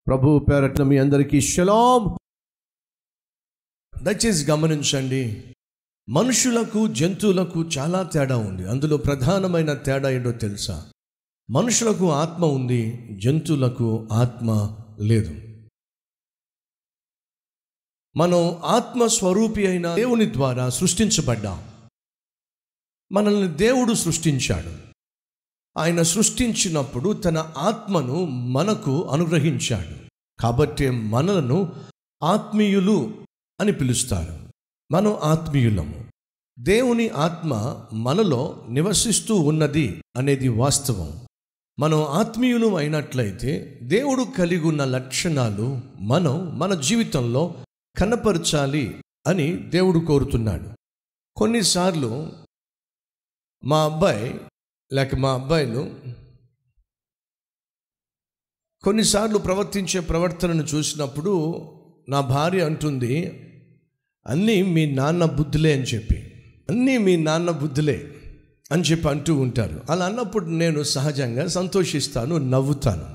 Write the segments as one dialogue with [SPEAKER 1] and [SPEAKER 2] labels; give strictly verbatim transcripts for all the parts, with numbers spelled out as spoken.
[SPEAKER 1] ప్రభువు పేరట మీ అందరికీ షలాం. దయచేసి గమనించండి, మనుషులకు జంతువులకు చాలా తేడా ఉంది. అందులో ప్రధానమైన తేడా ఏంటో తెలుసా? మనుషులకు ఆత్మ ఉంది, జంతువులకు ఆత్మ లేదు. మనం ఆత్మస్వరూపి అయిన దేవుని ద్వారా సృష్టించబడ్డాం. మనల్ని దేవుడు సృష్టించాడు. ఆయన సృష్టించినప్పుడు తన ఆత్మను మనకు అనుగ్రహించాడు. కాబట్టి మనలను ఆత్మీయులు అని పిలుస్తారు. మనం ఆత్మీయులము. దేవుని ఆత్మ మనలో నివసిస్తూ ఉన్నది అనేది వాస్తవం. మనం ఆత్మీయులు అయినట్లయితే దేవుడు కలిగి ఉన్న లక్షణాలు మనం మన జీవితంలో కనపరచాలి అని దేవుడు కోరుతున్నాడు. కొన్నిసార్లు మా అబ్బాయి లేక మా అబ్బాయిలు కొన్నిసార్లు ప్రవర్తించే ప్రవర్తనను చూసినప్పుడు నా భార్య అంటుంది, అన్నీ మీ నాన్న బుద్ధులే అని చెప్పి అన్నీ మీ నాన్న బుద్ధులే అని చెప్పి అంటూ ఉంటారు. అలా అన్నప్పుడు నేను సహజంగా సంతోషిస్తాను, నవ్వుతాను.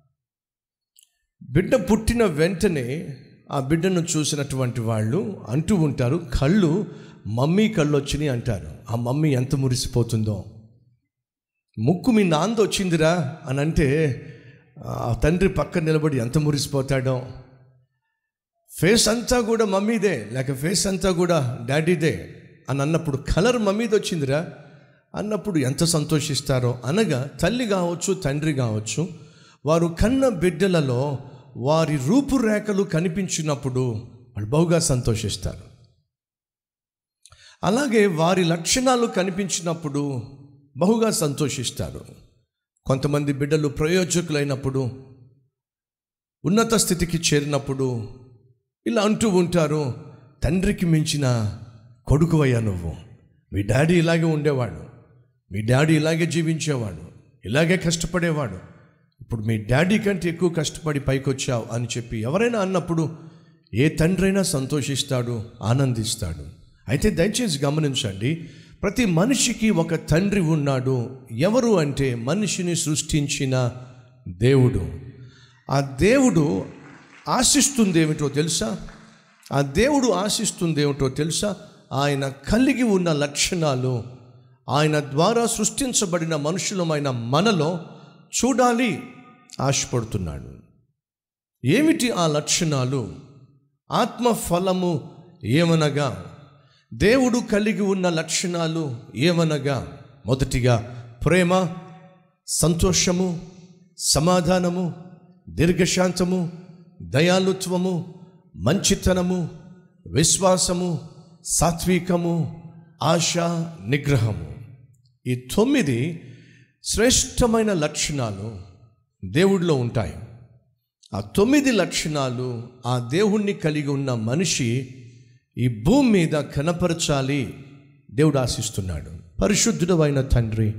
[SPEAKER 1] బిడ్డ పుట్టిన వెంటనే ఆ బిడ్డను చూసినటువంటి వాళ్ళు అంటూ ఉంటారు, కళ్ళు మమ్మీ కళ్ళు వచ్చినాయి అంటారు. ఆ మమ్మీ ఎంత మురిసిపోతుందో. ముక్కు మీ నాన్నది వచ్చిందిరా అని అంటే ఆ తండ్రి పక్కన నిలబడి ఎంత మురిసిపోతాడో. ఫేస్ అంతా కూడా మమ్మీదే లేక ఫేస్ అంతా కూడా డాడీదే అని అన్నప్పుడు, కలర్ మమ్మీది వచ్చిందిరా అన్నప్పుడు ఎంత సంతోషిస్తారో. అనగా తల్లి కావచ్చు, తండ్రి కావచ్చు, వారు కన్న బిడ్డలలో వారి రూపురేఖలు కనిపించినప్పుడు వాళ్ళు బహుగా సంతోషిస్తారు. అలాగే వారి లక్షణాలు కనిపించినప్పుడు బహుగా సంతోషిస్తారు. కొంతమంది బిడ్డలు ప్రయోజకులైనప్పుడు, ఉన్నత స్థితికి చేరినప్పుడు ఇలా అంటూ ఉంటారు, తండ్రికి మించిన కొడుకువయ్యా నువ్వు. మీ డాడీ ఇలాగే ఉండేవాడు, మీ డాడీ ఇలాగే జీవించేవాడు, ఇలాగే కష్టపడేవాడు, ఇప్పుడు మీ డాడీ కంటే ఎక్కువ కష్టపడి పైకి వచ్చావు అని చెప్పి ఎవరైనా అన్నప్పుడు ఏ తండ్రైనా సంతోషిస్తాడు, ఆనందిస్తాడు. అయితే దయచేసి గమనించండి, ప్రతి మనిషికి ఒక తండ్రి ఉన్నాడు. ఎవరు అంటే మనిషిని సృష్టించిన దేవుడు. ఆ దేవుడు ఆశిస్తుంది ఏమిటో తెలుసా? ఆ దేవుడు ఆశిస్తుంది ఏమిటో తెలుసా? ఆయన కలిగి ఉన్న లక్షణాలు ఆయన ద్వారా సృష్టించబడిన మనుషులమైన మనలో చూడాలి ఆశపడుతున్నాడు. ఏమిటి ఆ లక్షణాలు? ఆత్మఫలము ఏమనగా, దేవుడు కలిగి ఉన్న లక్షణాలు ఏమనగా, మొదటిగా ప్రేమ, సంతోషము, సమాధానము, దీర్ఘశాంతము, దయాళుత్వము, మంచితనము, విశ్వాసము, సాత్వికము, ఆశ, నిగ్రహము. ఈ తొమ్మిది శ్రేష్టమైన లక్షణాలు దేవుడిలో ఉంటాయి. ఆ తొమ్మిది లక్షణాలు ఆ దేవుణ్ణి కలిగి ఉన్న మనిషి ఈ భూమి మీద కనపరచాలి దేవుడు ఆశిస్తున్నాడు. పరిశుద్ధుడు అయిన తండ్రి,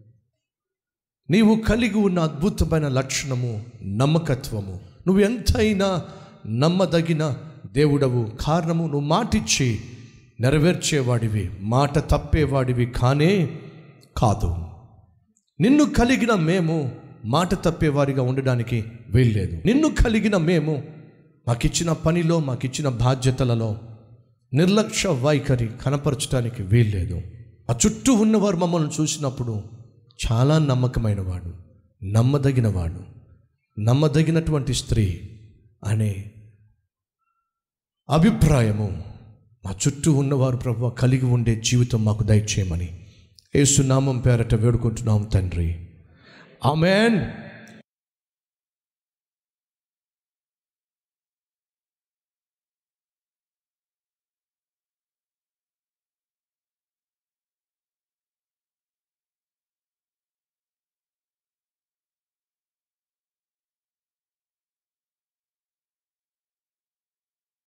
[SPEAKER 1] నీవు కలిగి ఉన్న అద్భుతమైన లక్షణము నమ్మకత్వము. నువ్వు ఎంతైనా నమ్మదగిన దేవుడవు. కారణము, నువ్వు మాటిచ్చి నెరవేర్చేవాడివి, మాట తప్పేవాడివి కానే కాదు. నిన్ను కలిగిన మేము మాట తప్పేవారిగా ఉండడానికి వీల్లేదు. నిన్ను కలిగిన మేము మాకిచ్చిన పనిలో, మాకిచ్చిన బాధ్యతలలో నిర్లక్ష్య వైఖరి కనపరచడానికి వీల్లేదు. ఆ చుట్టూ ఉన్నవారు మమ్మల్ని చూసినప్పుడు చాలా నమ్మకమైన వాడు, నమ్మదగిన వాడు, నమ్మదగినటువంటి స్త్రీ అనే అభిప్రాయము మా చుట్టూ ఉన్నవారు ప్రభువా కలిగి ఉండే జీవితం మాకు దయచేయమని యేసు నామం పేరట వేడుకుంటున్నాం తండ్రి. ఆమేన్.